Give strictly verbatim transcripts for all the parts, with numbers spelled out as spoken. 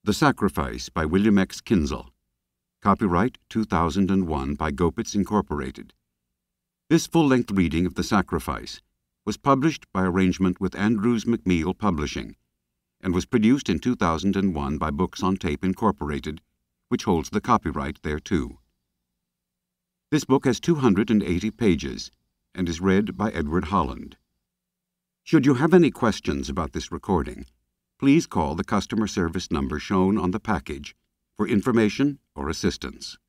The Sacrifice by William X. Kienzle. Copyright two thousand one by Gopitz Incorporated. This full-length reading of The Sacrifice was published by arrangement with Andrews McMeel Publishing and was produced in two thousand one by Books on Tape Incorporated, which holds the copyright thereto. This book has two hundred eighty pages and is read by Edward Holland. Should you have any questions about this recording, please call the customer service number shown on the package for information or assistance.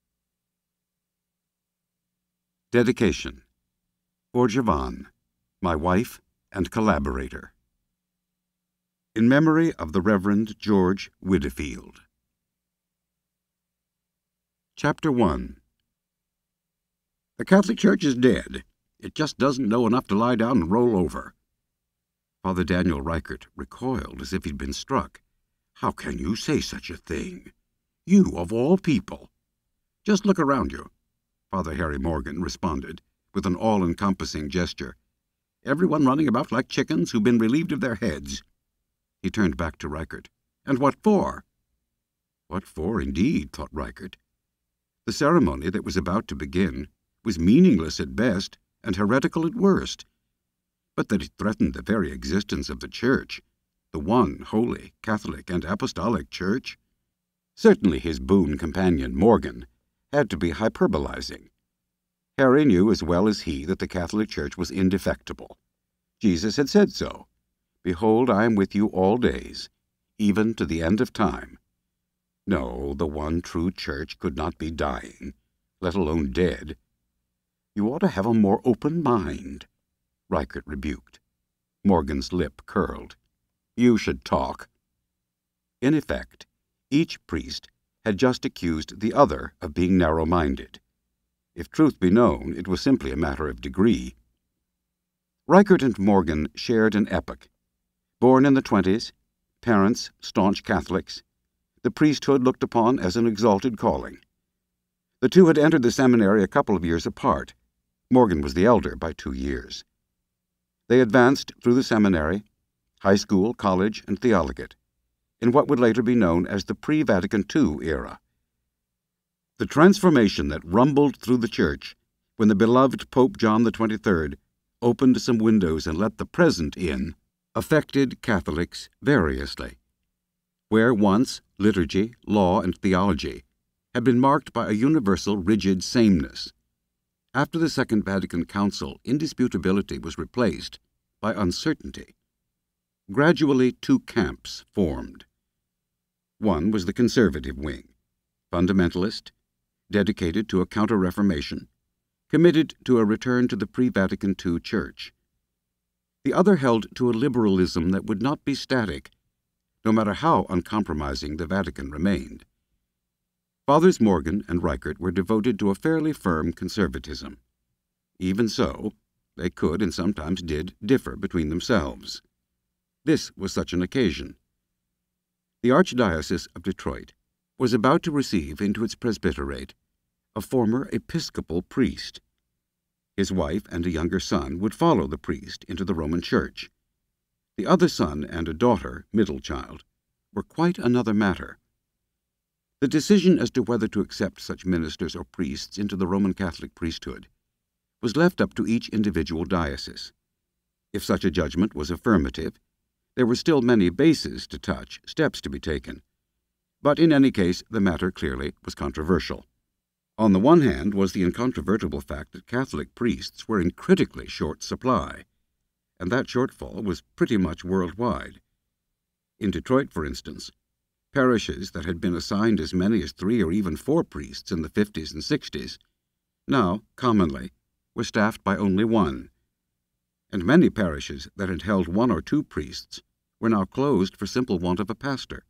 Dedication. For Javon, my wife and collaborator. In memory of the Reverend George Wheatley. Chapter one. The Catholic Church is dead. It just doesn't know enough to lie down and roll over. Father Daniel Reichert recoiled as if he'd been struck. How can you say such a thing? You, of all people. Just look around you, Father Harry Morgan responded, with an all-encompassing gesture. Everyone running about like chickens who've been relieved of their heads. He turned back to Reichert. And what for? What for, indeed, thought Reichert. The ceremony that was about to begin was meaningless at best and heretical at worst, but that it threatened the very existence of the Church, the one holy, Catholic, and Apostolic Church. Certainly his boon companion, Morgan, had to be hyperbolizing. Harry knew as well as he that the Catholic Church was indefectible. Jesus had said so. Behold, I am with you all days, even to the end of time. No, the one true Church could not be dying, let alone dead. You ought to have a more open mind, Reichert rebuked. Morgan's lip curled. You should talk. In effect, each priest had just accused the other of being narrow-minded. If truth be known, it was simply a matter of degree. Reichert and Morgan shared an epoch. Born in the twenties, parents staunch Catholics, the priesthood looked upon as an exalted calling. The two had entered the seminary a couple of years apart. Morgan was the elder by two years. They advanced through the seminary, high school, college, and theologate, in what would later be known as the pre-Vatican two era. The transformation that rumbled through the Church when the beloved Pope John the twenty-third opened some windows and let the present in affected Catholics variously. Where once liturgy, law, and theology had been marked by a universal rigid sameness, after the Second Vatican Council, indisputability was replaced by uncertainty. Gradually, two camps formed. One was the conservative wing, fundamentalist, dedicated to a counter-reformation, committed to a return to the pre-Vatican two Church. The other held to a liberalism that would not be static, no matter how uncompromising the Vatican remained. Fathers Morgan and Reichert were devoted to a fairly firm conservatism. Even so, they could and sometimes did differ between themselves. This was such an occasion. The Archdiocese of Detroit was about to receive into its presbyterate a former Episcopal priest. His wife and a younger son would follow the priest into the Roman Church. The other son and a daughter, middle child, were quite another matter. The decision as to whether to accept such ministers or priests into the Roman Catholic priesthood was left up to each individual diocese. If such a judgment was affirmative, there were still many bases to touch, steps to be taken. But in any case, the matter clearly was controversial. On the one hand was the incontrovertible fact that Catholic priests were in critically short supply, and that shortfall was pretty much worldwide. In Detroit, for instance, parishes that had been assigned as many as three or even four priests in the fifties and sixties now, commonly, were staffed by only one, and many parishes that had held one or two priests were now closed for simple want of a pastor.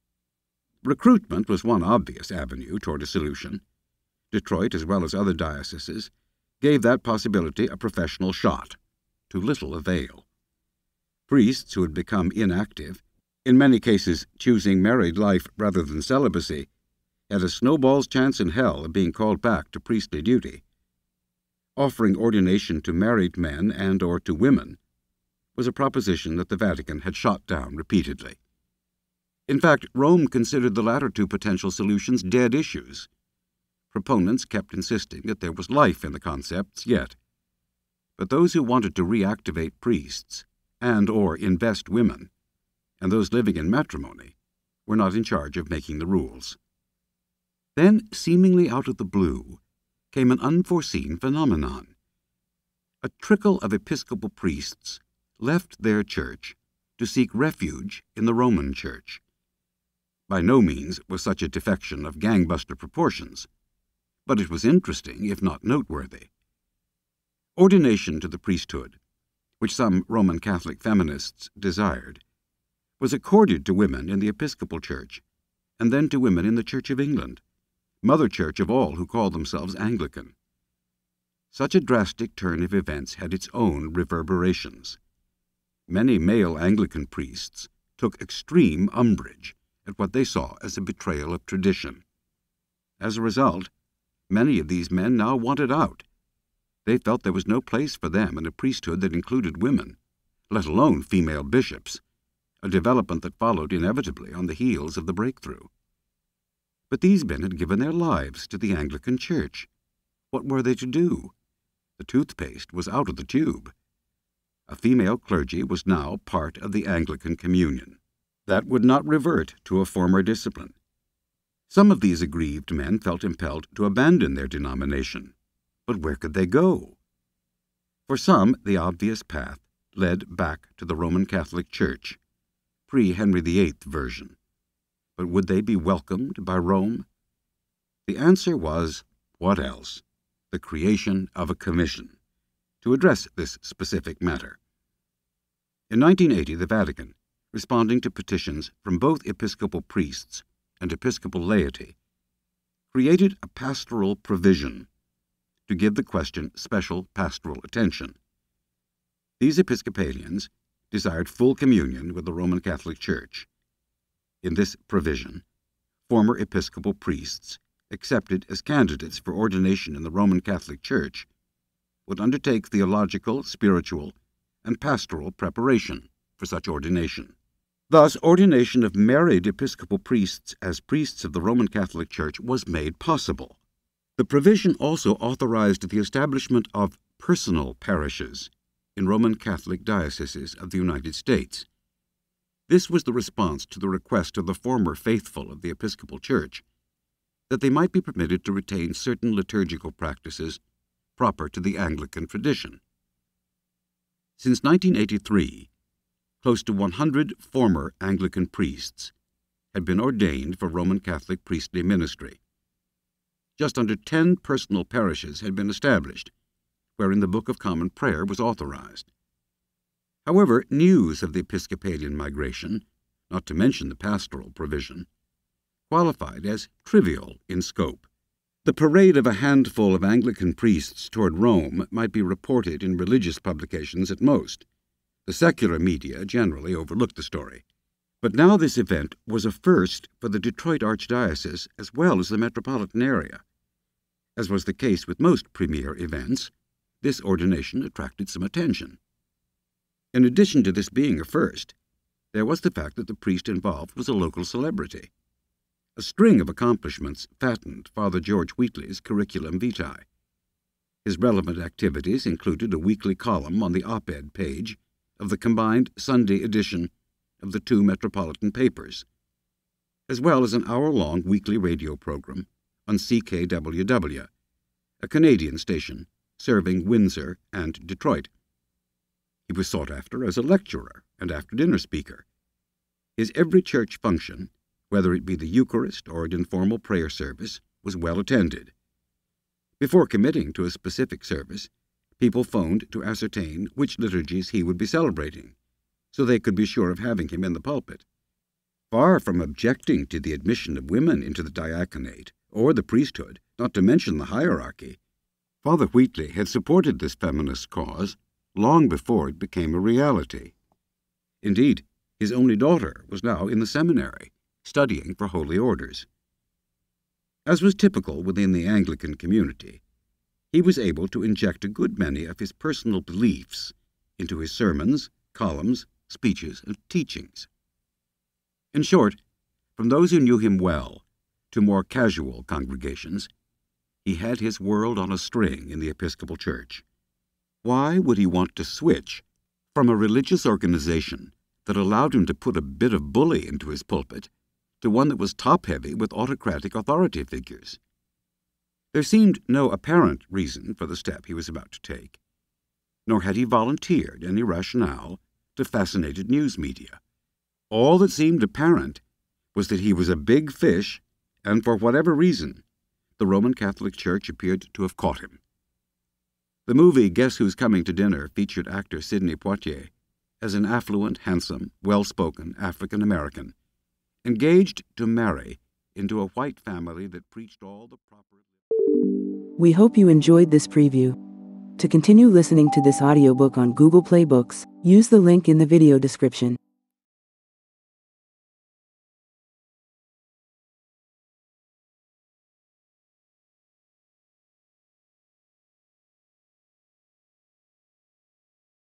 Recruitment was one obvious avenue toward a solution. Detroit, as well as other dioceses, gave that possibility a professional shot, to little avail. Priests who had become inactive, in many cases choosing married life rather than celibacy, had a snowball's chance in hell of being called back to priestly duty. Offering ordination to married men and or to women was a proposition that the Vatican had shot down repeatedly. In fact, Rome considered the latter two potential solutions dead issues. Proponents kept insisting that there was life in the concepts yet. But those who wanted to reactivate priests and or invest women, and those living in matrimony, were not in charge of making the rules. Then, seemingly out of the blue, came an unforeseen phenomenon. A trickle of Episcopal priests left their church to seek refuge in the Roman Church. By no means was such a defection of gangbuster proportions, but it was interesting, if not noteworthy. Ordination to the priesthood, which some Roman Catholic feminists desired, was accorded to women in the Episcopal Church, and then to women in the Church of England, mother church of all who call themselves Anglican. Such a drastic turn of events had its own reverberations. Many male Anglican priests took extreme umbrage at what they saw as a betrayal of tradition. As a result, many of these men now wanted out. They felt there was no place for them in a priesthood that included women, let alone female bishops, a development that followed inevitably on the heels of the breakthrough. But these men had given their lives to the Anglican Church. What were they to do? The toothpaste was out of the tube. A female clergy was now part of the Anglican communion. That would not revert to a former discipline. Some of these aggrieved men felt impelled to abandon their denomination. But where could they go? For some, the obvious path led back to the Roman Catholic Church, pre-Henry the Eighth version. But would they be welcomed by Rome? The answer was, what else? The creation of a commission to address this specific matter. In nineteen eighty, the Vatican, responding to petitions from both Episcopal priests and Episcopal laity, created a pastoral provision to give the question special pastoral attention. These Episcopalians desired full communion with the Roman Catholic Church. In this provision, former Episcopal priests accepted as candidates for ordination in the Roman Catholic Church would undertake theological, spiritual, and pastoral preparation for such ordination. Thus, ordination of married Episcopal priests as priests of the Roman Catholic Church was made possible. The provision also authorized the establishment of personal parishes in Roman Catholic dioceses of the United States. This was the response to the request of the former faithful of the Episcopal Church that they might be permitted to retain certain liturgical practices proper to the Anglican tradition. Since nineteen eighty-three, close to one hundred former Anglican priests had been ordained for Roman Catholic priestly ministry. Just under ten personal parishes had been established, wherein the Book of Common Prayer was authorized. However, news of the Episcopalian migration, not to mention the pastoral provision, qualified as trivial in scope. The parade of a handful of Anglican priests toward Rome might be reported in religious publications at most. The secular media generally overlooked the story. But now this event was a first for the Detroit Archdiocese as well as the metropolitan area. As was the case with most premier events, this ordination attracted some attention. In addition to this being a first, there was the fact that the priest involved was a local celebrity. A string of accomplishments fattened Father George Wheatley's curriculum vitae. His relevant activities included a weekly column on the op-ed page of the combined Sunday edition of the two metropolitan papers, as well as an hour-long weekly radio program on C K W W, a Canadian station serving Windsor and Detroit. He was sought after as a lecturer and after-dinner speaker. His every church function, whether it be the Eucharist or an informal prayer service, was well attended. Before committing to a specific service, people phoned to ascertain which liturgies he would be celebrating, so they could be sure of having him in the pulpit. Far from objecting to the admission of women into the diaconate or the priesthood, not to mention the hierarchy, Father Wheatley had supported this feminist cause long before it became a reality. Indeed, his only daughter was now in the seminary, studying for holy orders. As was typical within the Anglican community, he was able to inject a good many of his personal beliefs into his sermons, columns, speeches, and teachings. In short, From those who knew him well to more casual congregations, he had his world on a string in the Episcopal Church. Why would he want to switch from a religious organization that allowed him to put a bit of bully into his pulpit to one that was top-heavy with autocratic authority figures? There seemed no apparent reason for the step he was about to take, nor had he volunteered any rationale to fascinated news media. All that seemed apparent was that he was a big fish, and for whatever reason, the Roman Catholic Church appeared to have caught him. The movie Guess Who's Coming to Dinner featured actor Sidney Poitier as an affluent, handsome, well-spoken African-American, engaged to marry into a white family that preached all the proper... We hope you enjoyed this preview. To continue listening to this audiobook on Google Play Books, use the link in the video description.